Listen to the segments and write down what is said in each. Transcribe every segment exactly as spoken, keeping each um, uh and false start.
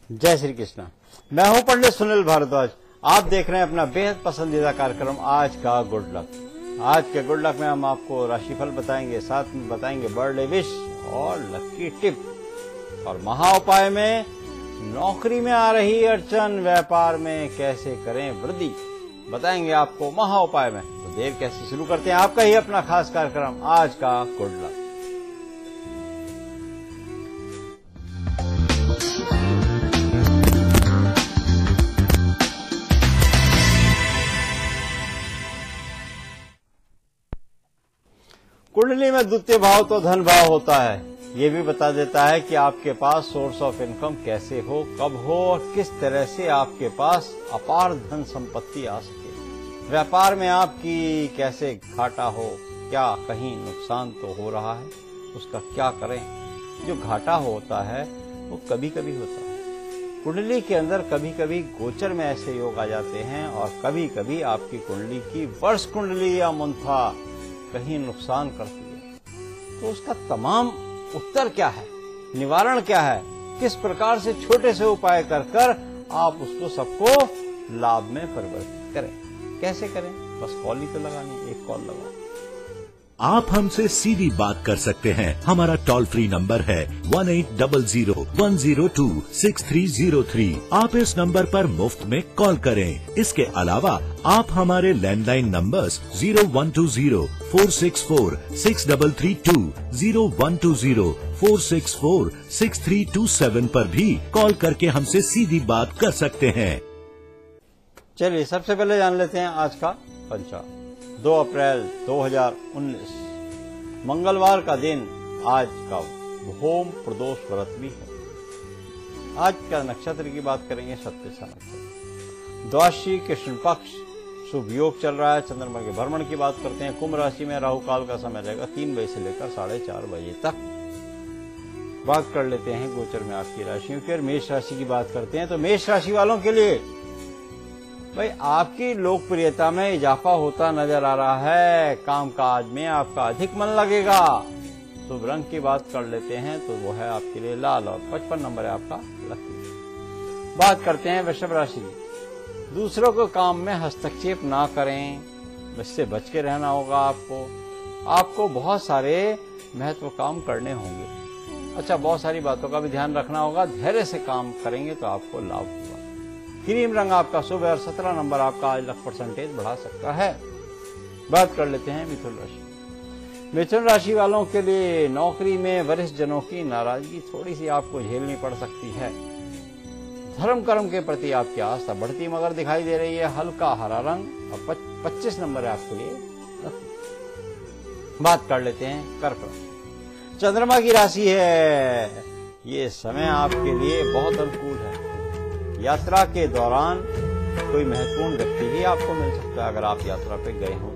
जय श्री कृष्ण। मैं हूं पंडित सुनील भारद्वाज। आप देख रहे हैं अपना बेहद पसंदीदा कार्यक्रम आज का गुड लक। आज के गुड लक में हम आपको राशिफल बताएंगे, साथ में बताएंगे बर्थडे विश और लकी टिप, और महा उपाय में नौकरी में आ रही अड़चन, व्यापार में कैसे करें वृद्धि, बताएंगे आपको महा उपाय में। तो देर कैसे, शुरू करते हैं आपका ही अपना खास कार्यक्रम आज का गुड लक। कुंडली में द्वितीय भाव तो धन भाव होता है। ये भी बता देता है कि आपके पास सोर्स ऑफ इनकम कैसे हो, कब हो और किस तरह से आपके पास अपार धन संपत्ति आ सके। व्यापार में आपकी कैसे घाटा हो, क्या कहीं नुकसान तो हो रहा है, उसका क्या करें। जो घाटा होता है वो कभी कभी होता है। कुंडली के अंदर कभी कभी गोचर में ऐसे योग आ जाते हैं और कभी कभी आपकी कुंडली की वर्ष कुंडली या मुंथा कहीं नुकसान करती है। तो उसका तमाम उत्तर क्या है, निवारण क्या है, किस प्रकार से छोटे से उपाय कर कर आप उसको सबको लाभ में परिवर्तित करें, कैसे करें। बस कॉल ही तो लगानी, एक कॉल लगाओ। आप हमसे सीधी बात कर सकते हैं। हमारा टोल फ्री नंबर है one eight double zero one zero two six three zero three. आप इस नंबर पर मुफ्त में कॉल करें। इसके अलावा आप हमारे landline numbers zero one two zero four six four six double three two, zero one two zero four six four six three two seven पर भी कॉल करके हमसे सीधी बात कर सकते हैं। चलिए सबसे पहले जान लेते हैं आज का पंचांग। दो अप्रैल दो हज़ार उन्नीस मंगलवार का दिन आज का होम प्रदोष व्रत भी है। आज का नक्षत्र की बात करेंगे सत्यसा नक्षत्र, द्वादशी कृष्ण पक्ष, शुभ योग चल रहा है। चंद्रमा के भ्रमण की बात करते हैं। कुंभ राशि में राहु काल का समय रहेगा तीन बजे से लेकर साढ़े चार बजे तक। बात कर लेते हैं गोचर में आपकी राशियों की, और मेष राशि की बात करते हैं। तो मेष राशि वालों के लिए भाई आपकी लोकप्रियता में इजाफा होता नजर आ रहा है। कामकाज में आपका अधिक मन लगेगा। शुभ रंग की बात कर लेते हैं तो वो है आपके लिए लाल, और पचपन नंबर है आपका लकी। बात करते हैं वृषभ राशि। दूसरों को काम में हस्तक्षेप ना करें, इससे बच के रहना होगा आपको। आपको बहुत सारे महत्व काम करने होंगे। अच्छा, बहुत सारी बातों का भी ध्यान रखना होगा। धैर्य से काम करेंगे तो आपको लाभ होगा। क्रीम रंग आपका शुभ है और सत्रह नंबर आपका आज लक परसेंटेज बढ़ा सकता है। बात कर लेते हैं मिथुन राशि। मिथुन राशि वालों के लिए नौकरी में वरिष्ठ जनों की नाराजगी थोड़ी सी आपको झेलनी पड़ सकती है। धर्म कर्म के प्रति आपकी आस्था बढ़ती मगर दिखाई दे रही है। हल्का हरा रंग और पच्चीस नंबर है आपके लिए। बात कर लेते हैं कर्क राशि। चंद्रमा की राशि है। ये समय आपके लिए बहुत अनुकूल है। यात्रा के दौरान कोई महत्वपूर्ण व्यक्ति ही आपको मिल सकता है अगर आप यात्रा पे गए हो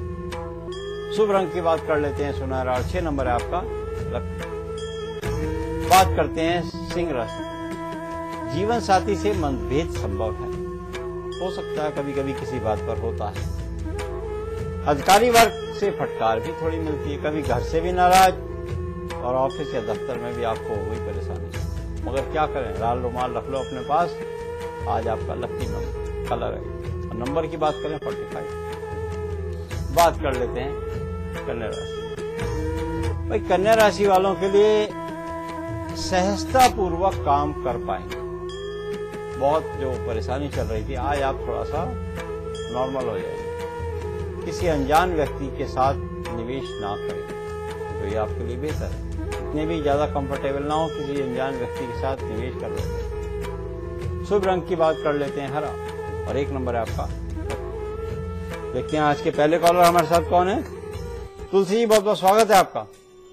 तो। शुभ रंग की बात कर लेते हैं सुनहरा, और छह नंबर है आपका लक। बात करते हैं सिंह राशि। जीवन साथी से मतभेद संभव है, हो सकता है कभी कभी किसी बात पर होता है। अधिकारी वर्ग से फटकार भी थोड़ी मिलती है, कभी घर से भी नाराज, और ऑफिस या दफ्तर में भी आपको हुई परेशानी। मगर क्या करें, लाल रुमाल रख लो अपने पास। आज आपका लकी नंबर कलर है। और नंबर की बात करें पैंतालीस। बात कर लेते हैं कन्या राशि। भाई कन्या राशि वालों के लिए सहजता पूर्वक काम कर पाएंगे। बहुत जो परेशानी चल रही थी आज आप थोड़ा सा नॉर्मल हो जाएंगे। किसी अनजान व्यक्ति के साथ निवेश ना करें तो ये आपके लिए बेहतर है। इतने भी ज्यादा कंफर्टेबल ना हो किसी अनजान व्यक्ति के साथ निवेश कर लो। शुभ रंग की बात कर लेते हैं हरा, और एक नंबर है आपका। देखते हैं आज के पहले कॉलर हमारे साथ कौन है। तुलसी जी, बहुत बहुत स्वागत है आपका।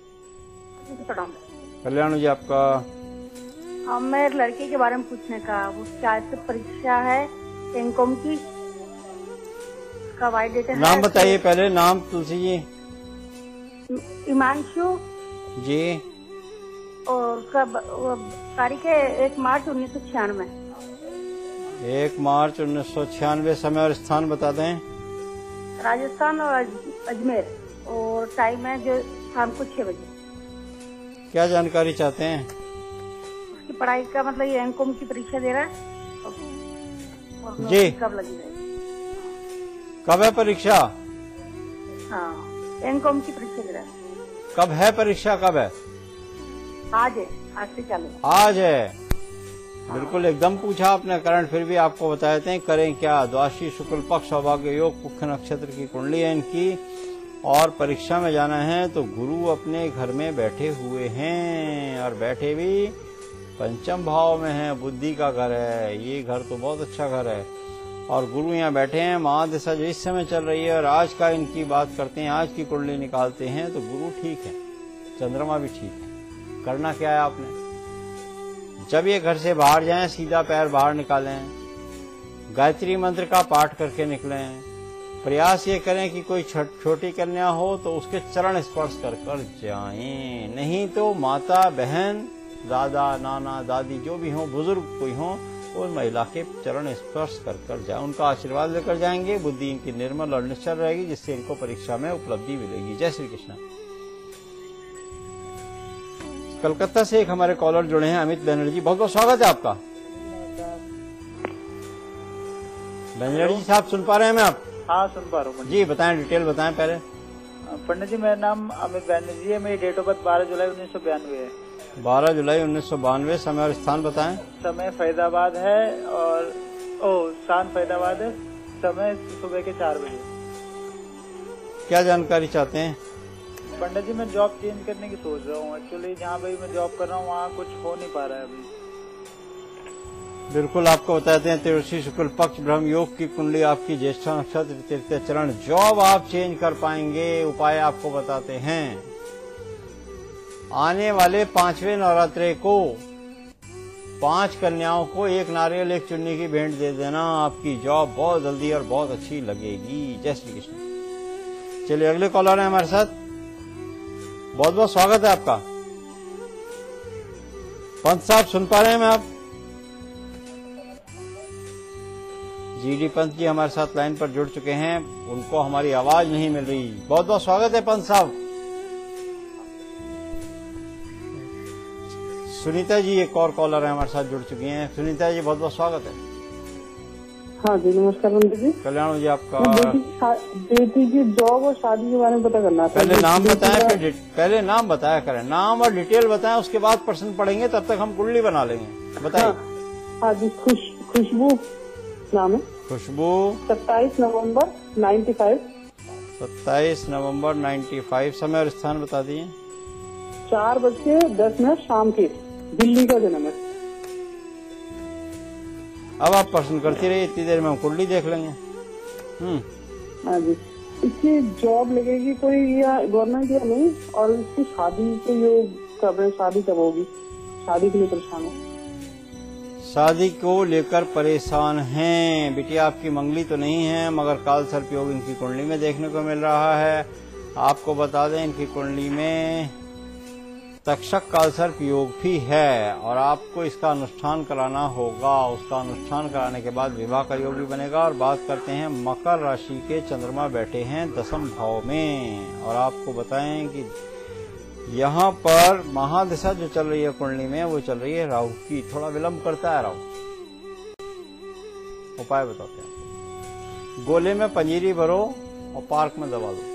कल्याण जी आपका। हम मेरे लड़के के बारे में पूछने का, वो शायद से परीक्षा है एमकॉम की, कब आई डेट है। नाम बताइए पहले, नाम तुलसी जी। हिमांशु जी। और कब तारीख है एक मार्च उन्नीस सौ छियानवे। एक मार्च उन्नीस सौ छियानवे। समय और स्थान बता दें। राजस्थान और अजमेर, और टाइम है जो शाम को छह बजे। क्या जानकारी चाहते हैं? उसकी पढ़ाई का मतलब ये एमकॉम की परीक्षा दे रहा है और जी। कब लगी रहेगी? कब है परीक्षा? हाँ, एमकॉम की परीक्षा दे रहा है। कब है परीक्षा? कब है? आज है, आज से चालू है। आज है। बिल्कुल एकदम पूछा आपने करंट, फिर भी आपको बता देते हैं करें क्या। द्वादशी शुक्ल पक्ष सौभाग्य योग पुख्य नक्षत्र की कुंडली है इनकी, और परीक्षा में जाना है तो गुरु अपने घर में बैठे हुए हैं, और बैठे भी पंचम भाव में है, बुद्धि का घर है ये घर, तो बहुत अच्छा घर है। और गुरु यहाँ बैठे हैं, महादशा जो इस समय चल रही है, और आज का इनकी बात करते हैं, आज की कुंडली निकालते हैं तो गुरु ठीक है, चंद्रमा भी ठीक है। करना क्या है आपने, जब ये घर से बाहर जाएं सीधा पैर बाहर निकालें, गायत्री मंत्र का पाठ करके निकलें। प्रयास ये करें कि कोई छोटी कन्या हो तो उसके चरण स्पर्श कर कर जाएं, नहीं तो माता बहन दादा नाना दादी जो भी हो, बुजुर्ग कोई हो, उस महिला के चरण स्पर्श कर कर जाए, उनका आशीर्वाद लेकर जाएंगे। बुद्धि इनकी निर्मल और निश्चल रहेगी, जिससे इनको परीक्षा में उपलब्धि मिलेगी। जय श्री कृष्ण। कलकत्ता से एक हमारे कॉलर जुड़े हैं, अमित बनर्जी, बहुत बहुत स्वागत है आपका। बनर्जी साहब सुन पा रहे हैं मैं आप? हाँ सुन पा रहा हूँ जी, बताएं, डिटेल बताएं पहले। पंडित जी मेरा नाम अमित बनर्जी है, मेरी डेट ऑफ बर्थ बारह जुलाई उन्नीस सौ बयानवे है। बारह जुलाई उन्नीस सौ बानवे। समय और स्थान बताएं। समय फैजाबाद है और ओ स्थान फैजाबाद है, समय सुबह के चार बजे। क्या जानकारी चाहते हैं? पंडित जी मैं जॉब चेंज करने की सोच रहा हूँ। एक्चुअली जहाँ भाई मैं जॉब कर रहा हूँ वहाँ कुछ हो नहीं पा रहा है अभी। बिल्कुल आपको बताते हैं, त्रिदशी शुक्ल पक्ष ब्रह्म योग की कुंडली आपकी, ज्येष्ठा नक्षत्र तृतीय चरण, जॉब आप चेंज कर पाएंगे। उपाय आपको बताते हैं। आने वाले पांचवें नवरात्रे को पांच कन्याओं को एक नारियल एक चुन्नी की भेंट दे देना, आपकी जॉब बहुत जल्दी और बहुत अच्छी लगेगी। जय श्री कृष्ण। चलिए अगले कॉलर है हमारे साथ, बहुत बहुत स्वागत है आपका। पंत साहब सुन पा रहे हैं मैं आप? जी डी पंत जी हमारे साथ लाइन पर जुड़ चुके हैं, उनको हमारी आवाज नहीं मिल रही। बहुत बहुत स्वागत है पंत साहब। सुनीता जी एक और कॉलर है हमारे साथ जुड़ चुकी हैं। सुनीता जी बहुत बहुत स्वागत है। हाँ जी नमस्कार पंडित जी। कल्याण जी आपका। बेटी की जॉब और शादी के बारे में पता करना था। पहले नाम बताएं, फिर पहले नाम बताया करें, नाम और डिटेल बताएं, उसके बाद प्रश्न पढ़ेंगे, तब तक हम कुंडली बना लेंगे। बताइए। हाँ जी, खुश खुशबू नाम है। खुशबू। सत्ताईस नवम्बर नाइन्टी फाइव। सत्ताईस नवम्बर नाइन्टी फाइव। समय और स्थान बता दिए। चार बज के दस मिनट शाम के, दिल्ली का जन्म है। अब आप प्रश्न करती रहिए, इतनी देर में हम कुंडली देख लेंगे। हम्म हाँ जी, इसकी जॉब लगेगी कोई या गवर्नमेंट या नहीं, और इसकी शादी के ये कब है, शादी कब होगी, शादी के लिए परेशान है। शादी को लेकर परेशान हैं। बिटिया आपकी मंगली तो नहीं है, मगर काल सर्प योग इनकी कुंडली में देखने को मिल रहा है। आपको बता दें इनकी कुंडली में तक्षक काल सर्प योग भी है, और आपको इसका अनुष्ठान कराना होगा। उसका अनुष्ठान कराने के बाद विवाह का योग भी बनेगा। और बात करते हैं, मकर राशि के चंद्रमा बैठे हैं दसम भाव में, और आपको बताएं कि यहाँ पर महादशा जो चल रही है कुंडली में, वो चल रही है राहु की। थोड़ा विलंब करता है राहु। उपाय बताते हैं। गोले में पंजीरी भरो और पार्क में दबा दो।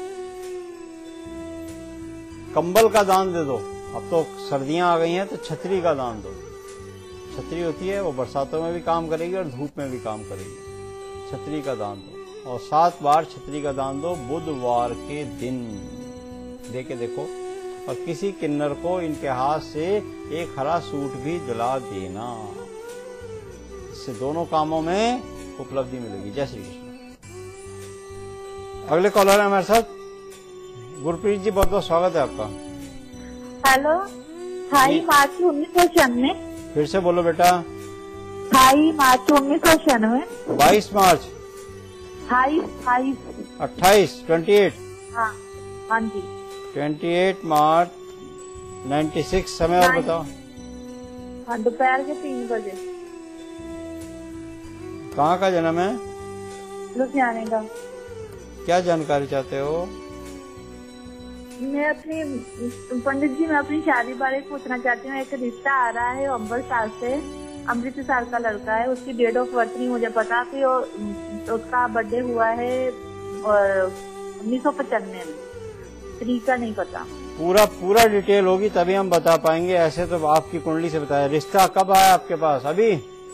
कंबल का दान दे दो। अब तो सर्दियां आ गई हैं तो छतरी का दान दो। छतरी होती है वो बरसातों में भी काम करेगी और धूप में भी काम करेगी। छतरी का दान दो, और सात बार छतरी का दान दो बुधवार के दिन। देके देखो। और किसी किन्नर को इनके हाथ से एक हरा सूट भी दिला देना। इससे दोनों कामों में उपलब्धि मिलेगी। जय श्री कृष्ण। अगले कॉलर है हमारे साथ गुरप्रीत जी, बहुत बहुत स्वागत है आपका। हेलो, अट्ठाईस मार्च उन्नीस सौ छियानवे। फिर से बोलो बेटा। अट्ठाईस मार्च उन्नीस सौ छियानवे। बाईस मार्च अट्ठाईस अट्ठाईस अट्ठाईस ट्वेंटी एट हाँ हाँ जी twenty eight March ninety six. समय और बताओ। हाँ, दोपहर के तीन बजे। कहाँ का जन्म है? लुधियाने का। क्या जानकारी चाहते हो? मैं अपनी पंडित जी मैं अपनी शादी बारे में पूछना चाहती हूँ। एक रिश्ता आ रहा है अम्बर साल से, अमृत साल का लड़का है। उसकी डेट ऑफ बर्थ नहीं मुझे पता थी और उसका बर्थडे हुआ है उन्नीस सौ पचानवे में, तरीका नहीं पता। पूरा पूरा डिटेल होगी तभी हम बता पाएंगे, ऐसे तो आपकी कुंडली से बताया। रिश्ता कब आया आपके पास? अभी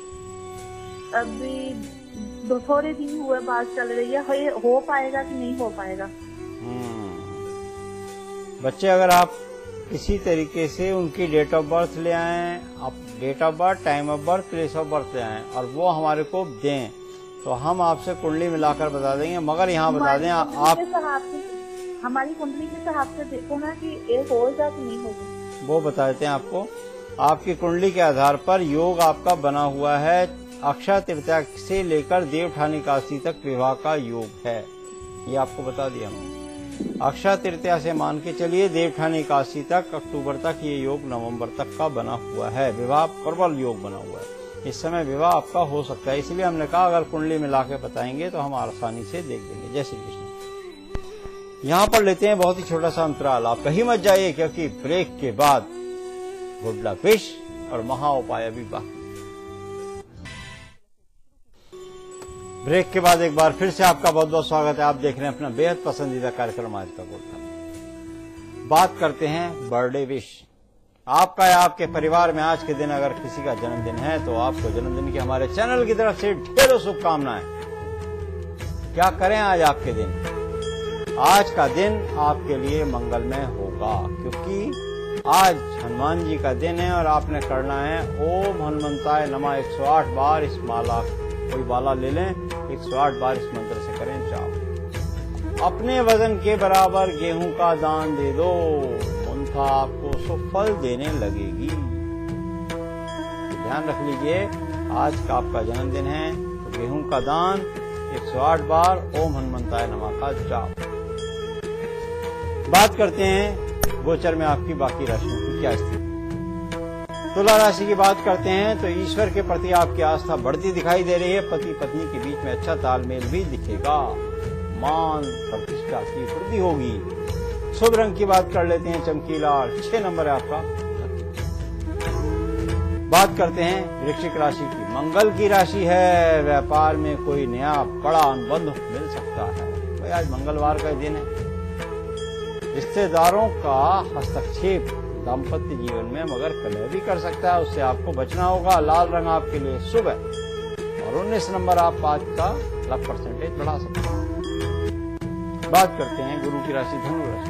अभी दो थोड़े दिन हुए, बात चल रही है, हो पाएगा कि नहीं हो पाएगा। बच्चे अगर आप किसी तरीके से उनकी डेट ऑफ बर्थ ले आए, आप date of birth, time of birth, place of birth ले आए और वो हमारे को दें तो हम आपसे कुंडली मिलाकर बता देंगे। मगर यहाँ बता दें आप हमारी कुंडली के हिसाब से देखो ना कि एक होगा कि नहीं होगा, वो बता देते हैं आपको। आपकी कुंडली के आधार पर योग आपका बना हुआ है। अक्षय तृतीया से लेकर देवठानी काशी तक विवाह का योग है, ये आपको बता दिया हमने। अक्षय तृतीया से मान के चलिए देवठानी काशी तक अक्टूबर तक ये योग नवंबर तक का बना हुआ है। विवाह प्रबल योग बना हुआ है, इस समय विवाह आपका हो सकता है। इसलिए हमने कहा अगर कुंडली मिला के बताएंगे तो हम आसानी से देख देंगे। जय श्री कृष्ण। यहाँ पर लेते हैं बहुत ही छोटा सा अंतराल, आप कहीं मत जाइए क्योंकि ब्रेक के बाद गुड लक विश और महा उपाय भी बाकी। ब्रेक के बाद एक बार फिर से आपका बहुत बहुत स्वागत है। आप देख रहे हैं अपना बेहद पसंदीदा कार्यक्रम आज का गुड लक। बात करते हैं बर्थडे विश। आपका या आपके परिवार में आज के दिन अगर किसी का जन्मदिन है तो आपको जन्मदिन की हमारे चैनल की तरफ से ढेरों शुभकामनाएं। क्या करें आज आपके दिन? आज का दिन आपके लिए मंगलमय होगा क्योंकि आज हनुमान जी का दिन है और आपने करना है ओम हनुमंताय नमः एक सौ आठ बार। इस माला कोई माला ले लें, एक सौ आठ बार इस मंत्र से करें जाप। अपने वजन के बराबर गेहूं का दान दे दो, उनका आपको सुफल देने लगेगी। ध्यान रख लीजिए आज का आपका जन्मदिन है तो गेहूं का दान, एक सौ आठ बार ओम हनुमंताय नमः का जाप। बात करते हैं गोचर में आपकी बाकी राशियों की क्या स्थिति। तुला राशि की बात करते हैं तो ईश्वर के प्रति आपकी आस्था बढ़ती दिखाई दे रही है। पति पत्नी के बीच में अच्छा तालमेल भी दिखेगा। मान प्रतिष्ठा की वृद्धि होगी। शुभ रंग की बात कर लेते हैं चमकीला, छह नंबर है आपका। बात करते हैं वृश्चिक राशि की। मंगल की राशि है, व्यापार में कोई नया बड़ा अनुबंध मिल सकता है। भाई आज मंगलवार का दिन है। रिश्तेदारों का हस्तक्षेप दाम्पत्य जीवन में मगर कलह भी कर सकता है, उससे आपको बचना होगा। लाल रंग आपके लिए शुभ है और उन्नीस नंबर आप आज का लक परसेंटेज बढ़ा सकते हैं। बात करते हैं गुरु की राशि धनु राशि।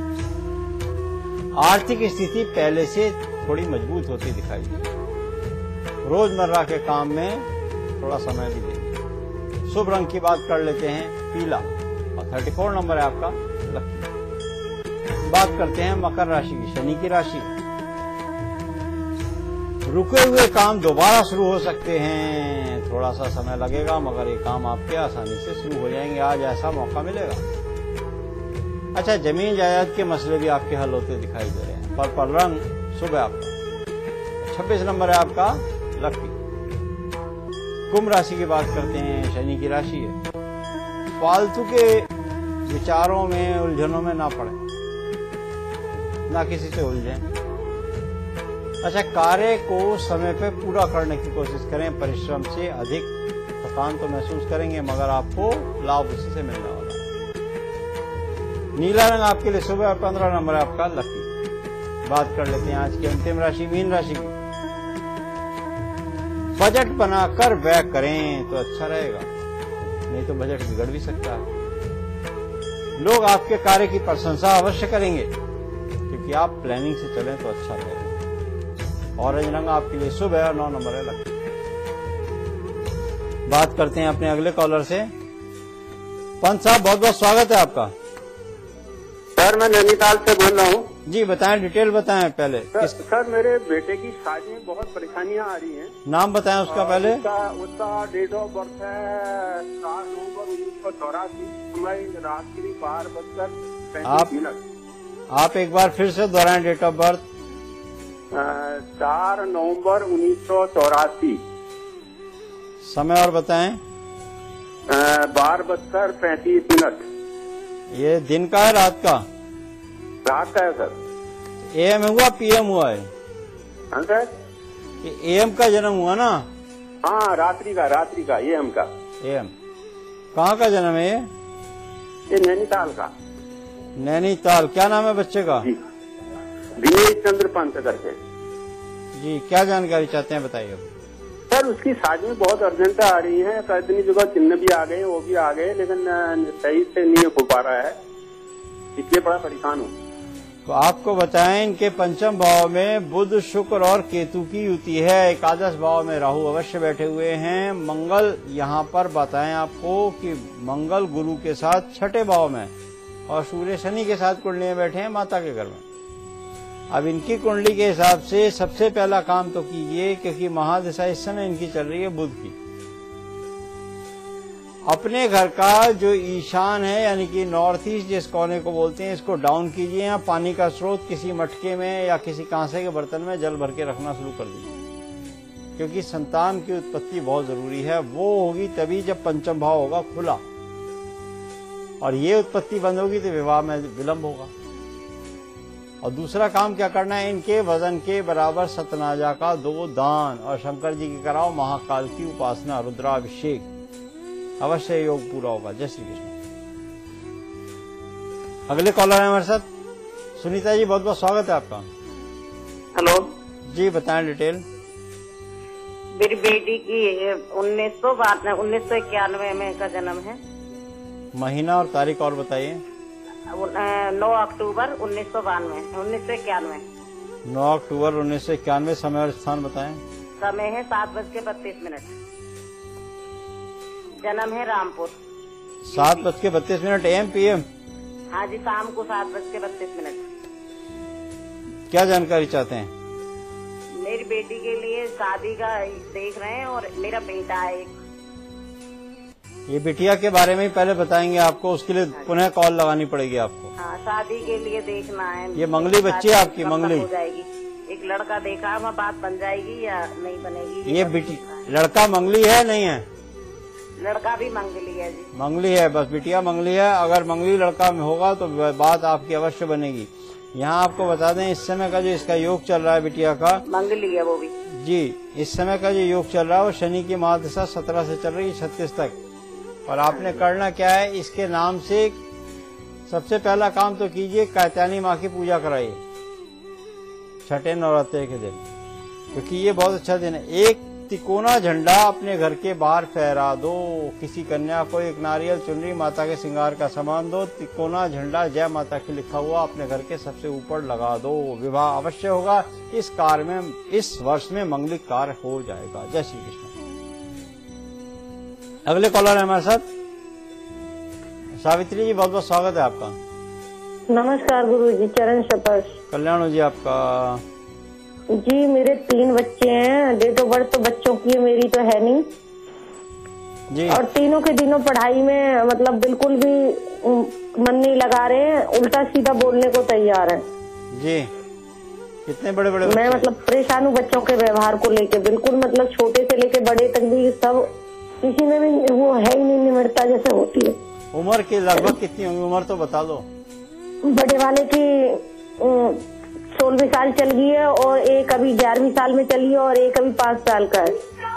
आर्थिक स्थिति पहले से थोड़ी मजबूत होती दिखाई देगी। रोजमर्रा के काम में थोड़ा समय भी देंगे। शुभ रंग की बात कर लेते हैं पीला और चौंतीस नंबर है आपका लकी। बात करते हैं मकर राशि की, शनि की राशि। रुके हुए काम दोबारा शुरू हो सकते हैं, थोड़ा सा समय लगेगा मगर ये काम आपके आसानी से शुरू हो जाएंगे। आज ऐसा मौका मिलेगा। अच्छा, जमीन जायदाद के मसले भी आपके हल होते दिखाई दे रहे हैं। पर्पल रंग शुभ है आपका। छब्बीस नंबर है आपका लकी। कुंभ राशि की बात करते हैं, शनि की राशि है। फालतू के विचारों में उलझनों में ना पड़े, ना किसी से उलझें। अच्छा, कार्य को समय पे पूरा करने की कोशिश करें। परिश्रम से अधिक थकान तो महसूस करेंगे मगर आपको लाभ उसी से मिलने वाला है। नीला रंग आपके लिए शुभ है। पंद्रह नंबर है आपका लकी। बात कर लेते हैं आज की अंतिम राशि मीन राशि की। बजट बनाकर व्यय करें तो अच्छा रहेगा, नहीं तो बजट बिगड़ भी सकता है। लोग आपके कार्य की प्रशंसा अवश्य करेंगे क्योंकि आप प्लानिंग से चलें तो अच्छा रहेगा। ऑरेंज रंग आपके लिए शुभ है और नौ नंबर है लकी। बात करते हैं अपने अगले कॉलर से। पंत साहब, बहुत बहुत स्वागत है आपका। सर, मैं नैनीताल से बोल रहा हूँ। जी बताएं, डिटेल बताएं पहले। सर, सर मेरे बेटे की शादी में बहुत परेशानियाँ आ रही हैं। नाम बताएं उसका पहले। उसका, उसका डेट ऑफ बर्थ है चार नवम्बर उन्नीस सौ चौरासी, समय रात्रि बारह बजकर पैंतीस मिनट। आप एक बार फिर से दोहराएं डेट ऑफ बर्थ। चार नवम्बर उन्नीस सौ चौरासी, समय और बताएं। बारह बजकर पैंतीस मिनट। ये दिन का है रात का? रात का है सर। एएम हुआ पीएम हुआ है? हाँ सर। एएम का जन्म हुआ ना? हाँ रात्रि का, रात्रि का एएम का। एएम कहाँ का जन्म है ये? ये नैनीताल का। नैनीताल। क्या नाम है बच्चे का? जी दिनेश चंद्र पंत करके। जी क्या जानकारी चाहते हैं बताइए। सर उसकी शादी में बहुत अर्जेंट आ रही है, इतनी जगह चिन्ह भी आ गए, वो भी आ गए, लेकिन सही से नहीं हो पा रहा है, इसलिए बड़ा परेशान हूँ। तो आपको बताएं इनके पंचम भाव में बुध शुक्र और केतु की युति है। एकादश भाव में राहु अवश्य बैठे हुए हैं। मंगल यहाँ पर बताएं आपको कि मंगल गुरु के साथ छठे भाव में और सूर्य शनि के साथ कुंडली में बैठे हैं माता के घर में। अब इनकी कुंडली के हिसाब से सबसे पहला काम तो कीजिए, क्योंकि महादशा इस समय इनकी चल रही है बुध की। अपने घर का जो ईशान है यानी कि नॉर्थ ईस्ट जिस कोने को बोलते हैं, इसको डाउन कीजिए। यहाँ पानी का स्रोत किसी मटके में या किसी कांसे के बर्तन में जल भर के रखना शुरू कर दीजिए, क्योंकि संतान की उत्पत्ति बहुत जरूरी है। वो होगी तभी जब पंचम भाव होगा खुला, और ये उत्पत्ति बंद होगी तो विवाह में विलंब होगा। और दूसरा काम क्या करना है, इनके वजन के बराबर सतनाजा का दो दान, और शंकर जी की कराओ महाकाल की उपासना, रुद्राभिषेक, अवश्य योग पूरा होगा। जय श्री कृष्ण। अगले कॉलर है हमारे साथ सुनीता जी, बहुत बहुत स्वागत है आपका। हेलो जी बताएं डिटेल। मेरी बेटी की उन्नीस सौ बानवे उन्नीस सौ इक्यानवे में का जन्म है। महीना और तारीख और बताइए। नौ अक्टूबर उन्नीस सौ बानवे उन्नीस सौ इक्यानवे नौ अक्टूबर उन्नीस सौ इक्यानवे समय और स्थान बताएं। समय है सात बज के बत्तीस मिनट। जन्म है रामपुर। सात बज के बत्तीस मिनट एम पी एम। हाँ जी, शाम को सात बज के बत्तीस मिनट। क्या जानकारी चाहते हैं? मेरी बेटी के लिए शादी का देख रहे हैं और मेरा बेटा है एक। ये बिटिया के बारे में ही पहले बताएंगे आपको, उसके लिए पुनः कॉल लगानी पड़ेगी आपको। हाँ, शादी के लिए देखना है। ये मंगली बच्ची है आपकी? मंगली हो जाएगी। एक लड़का देखा, वहाँ बात बन जाएगी या नहीं बनेगी? ये बिटी लड़का मंगली है नहीं है? लड़का भी मंगली है जी। मंगली है, बस बिटिया मंगली है। अगर मंगली लड़का में होगा तो बात आपकी अवश्य बनेगी। यहाँ आपको बता दें इस समय का जो इसका योग चल रहा है बिटिया का, मंगली है वो भी जी। इस समय का जो योग चल रहा है वो शनि की महादशा सत्रह से चल रही है छत्तीस तक। और आपने करना क्या है, इसके नाम से सबसे पहला काम तो कीजिए, कात्यायनी माँ की पूजा कराइए छठे नवरात्रि के दिन, क्योंकि ये बहुत अच्छा दिन है। एक तिकोना झंडा अपने घर के बाहर फहरा दो। किसी कन्या को एक नारियल चुनरी माता के श्रृंगार का सामान दो, तिकोना झंडा जय माता की लिखा हुआ अपने घर के सबसे ऊपर लगा दो। विवाह अवश्य होगा। इस कार्य में इस वर्ष में मंगलिक कार्य हो जाएगा। जय श्री कृष्ण। अगले कॉलर है हमारे साथ सावित्री जी, बहुत बहुत स्वागत है आपका। नमस्कार गुरु जी, चरण स्पर्श। कल्याण हो जी आपका। जी मेरे तीन बच्चे हैं। डेट ऑफ बर्थ तो बच्चों की है, मेरी तो है नहीं जी। और तीनों के दिनों पढ़ाई में मतलब बिल्कुल भी मन नहीं लगा रहे हैं, उल्टा सीधा बोलने को तैयार है जी। कितने बड़े बड़े मैं मतलब परेशान हूँ बच्चों के व्यवहार को लेके। बिल्कुल मतलब छोटे से लेके बड़े तक भी सब, किसी में भी वो है ही नहीं निमरता जैसे होती है। उम्र की लगभग कितनी होगी? उम्र तो बता दो। बड़े वाले की सोलहवीं साल चल गई है और एक अभी ग्यारहवीं साल में चली है और एक अभी पाँच साल का है।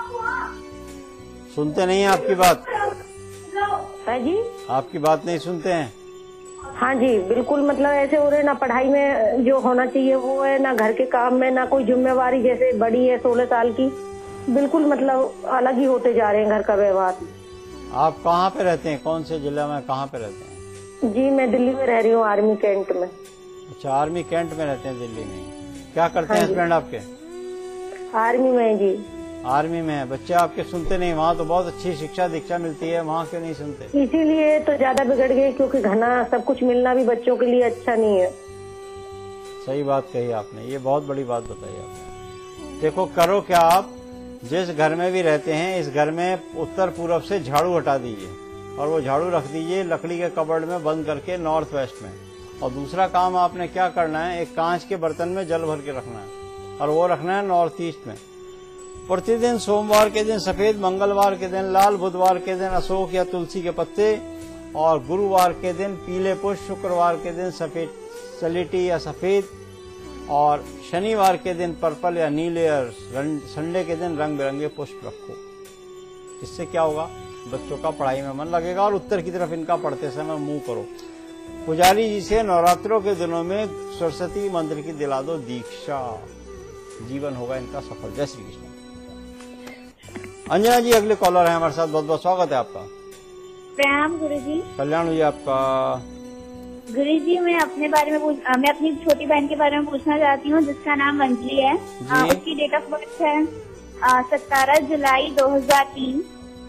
सुनते नहीं है आपकी बात? है जी, आपकी बात नहीं सुनते हैं? हाँ जी, बिल्कुल मतलब ऐसे हो रहे, ना पढ़ाई में जो होना चाहिए वो है, ना घर के काम में, ना कोई जिम्मेवारी। जैसे बड़ी है सोलह साल की, बिल्कुल मतलब अलग ही होते जा रहे हैं घर का व्यवहार। आप कहाँ पे रहते हैं? कौन से जिले में कहाँ पे रहते हैं? जी मैं दिल्ली में रह रही हूँ, आर्मी कैंट में। अच्छा, आर्मी कैंट में रहते हैं दिल्ली में। क्या करते हैं हस्बैंड आपके? आर्मी में जी। आर्मी में है। बच्चे आपके सुनते नहीं? वहाँ तो बहुत अच्छी शिक्षा दीक्षा मिलती है, वहाँ क्यों नहीं सुनते? इसीलिए तो ज्यादा बिगड़ गए, क्योंकि घना सब कुछ मिलना भी बच्चों के लिए अच्छा नहीं है। सही बात कही आपने, ये बहुत बड़ी बात बताई आपने। देखो करो क्या, आप जिस घर में भी रहते हैं इस घर में उत्तर पूर्व से झाड़ू हटा दीजिए और वो झाड़ू रख दीजिए लकड़ी के कबर्ड में बंद करके नॉर्थ वेस्ट में। और दूसरा काम आपने क्या करना है, एक कांच के बर्तन में जल भर के रखना है और वो रखना है नॉर्थ ईस्ट में। प्रतिदिन सोमवार के दिन सफेद, मंगलवार के दिन लाल, बुधवार के दिन अशोक या तुलसी के पत्ते और गुरुवार के दिन पीले पुष्प, शुक्रवार के दिन सफेद स्लेटी या सफेद, और शनिवार के दिन पर्पल या नीले, और संडे के दिन रंग बिरंगे पुष्प रखो। इससे क्या होगा, बच्चों का पढ़ाई में मन लगेगा और उत्तर की तरफ इनका पढ़ते समय मुंह करो। पुजारी जी से नवरात्रों के दिनों में सरस्वती मंत्र की दिला दो दीक्षा, जीवन होगा इनका सफल। जय श्री कृष्ण। अंजना जी अगले कॉलर है हमारे साथ, बहुत बहुत स्वागत है आपका। प्रणाम गुरुजी। कल्याण जी आपका। गुरुजी मैं अपने बारे में पूछ, मैं अपनी छोटी बहन के बारे में पूछना चाहती हूँ जिसका नाम अंजलि है। आ, उसकी डेट ऑफ बर्थ है सत्तारह जुलाई दो हजार तीन।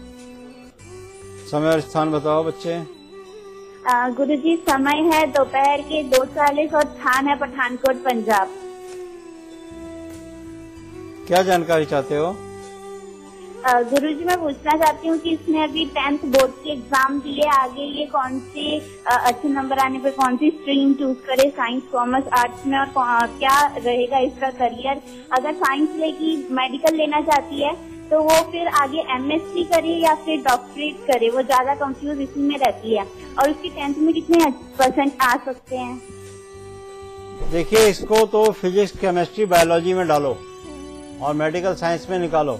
समय और स्थान बताओ बच्चे। गुरुजी समय है दोपहर के दो चालीस और स्थान है पठानकोट पंजाब। क्या जानकारी चाहते हो? गुरुजी मैं पूछना चाहती हूँ कि इसने अभी टेंथ बोर्ड के एग्जाम दिए, आगे ये कौन से अच्छे नंबर आने पे कौन सी स्ट्रीम चूज करे, साइंस कॉमर्स आर्ट्स में, और क्या रहेगा इसका करियर। अगर साइंस लेगी मेडिकल लेना चाहती है तो वो फिर आगे एमएससी करे या फिर डॉक्टरेट करे, वो ज्यादा कंफ्यूज इसी में रहती है। और उसकी टेंथ में कितने परसेंट आ सकते हैं? देखिए इसको तो फिजिक्स केमिस्ट्री बायोलॉजी में डालो और मेडिकल साइंस में निकालो,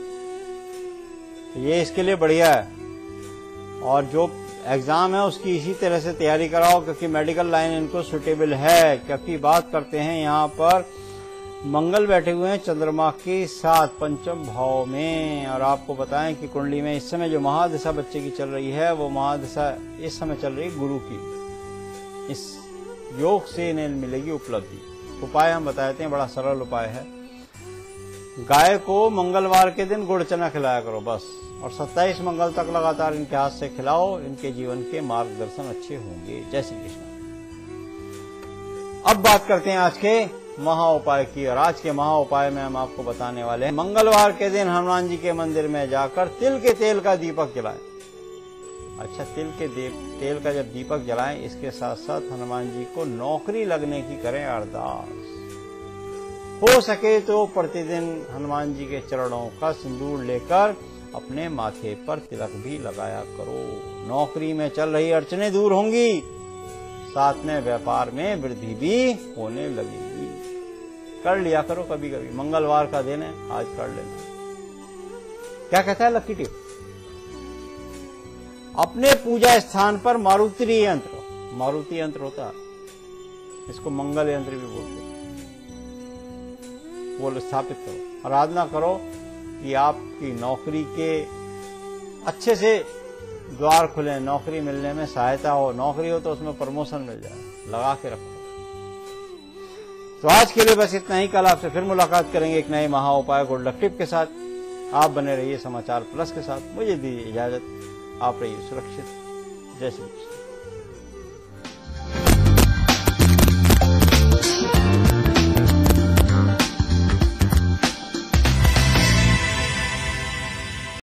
ये इसके लिए बढ़िया है। और जो एग्जाम है उसकी इसी तरह से तैयारी कराओ, क्योंकि मेडिकल लाइन इनको सुटेबल है। क्योंकि बात करते हैं यहाँ पर मंगल बैठे हुए हैं चंद्रमा के साथ पंचम भाव में, और आपको बताएं कि कुंडली में इस समय जो महादशा बच्चे की चल रही है वो महादशा इस समय चल रही है गुरु की। इस योग से इन्हें मिलेगी उपलब्धि। उपाय हम बताते हैं, बड़ा सरल उपाय है। गाय को मंगलवार के दिन गुड़ चना खिलाया करो बस, और सत्ताईस मंगल तक लगातार इनके हाथ से खिलाओ, इनके जीवन के मार्गदर्शन अच्छे होंगे। जय श्री कृष्ण। अब बात करते हैं आज के महा उपाय की, और आज के महा उपाय में हम आपको बताने वाले हैं मंगलवार के दिन हनुमान जी के मंदिर में जाकर तिल के तेल का दीपक जलाएं। अच्छा, तिल के तेल का जब दीपक जलाएं, इसके साथ साथ हनुमान जी को नौकरी लगने की करें अरदास। हो सके तो प्रतिदिन हनुमान जी के चरणों का सिंदूर लेकर अपने माथे पर तिलक भी लगाया करो। नौकरी में चल रही अड़चनें दूर होंगी, साथ में व्यापार में वृद्धि भी होने लगेगी। कर लिया करो कभी कभी, मंगलवार का दिन है, आज कर लेना। क्या कहता है लकी टिप? अपने पूजा स्थान पर मारुति यंत्र, मारुति यंत्र होता है, इसको मंगल यंत्र भी बोलते हैं, वो स्थापित करो, आराधना करो कि आपकी नौकरी के अच्छे से द्वार खुले, नौकरी मिलने में सहायता हो। नौकरी हो तो उसमें प्रमोशन मिल जाए, लगा के रखो। तो आज के लिए बस इतना ही। कल आपसे फिर मुलाकात करेंगे एक नए महा उपाय गुड लक टिप के साथ। आप बने रहिए समाचार प्लस के साथ। मुझे दीजिए इजाजत, आप रहिए सुरक्षित। जय श्री कृष्ण।